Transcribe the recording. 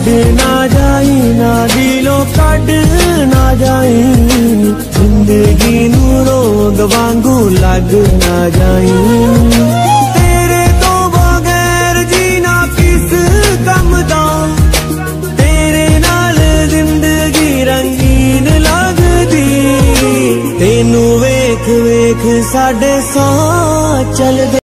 ना जाई, ना दिलों कट ना जाई, जिंदगी नू रोग वांगू लग ना जाई। तेरे तो बगैर जीना किस कम दा, तेरे नाल जिंदगी रंगीन लगदी। तेनू वेख वेख साडे साह चलदे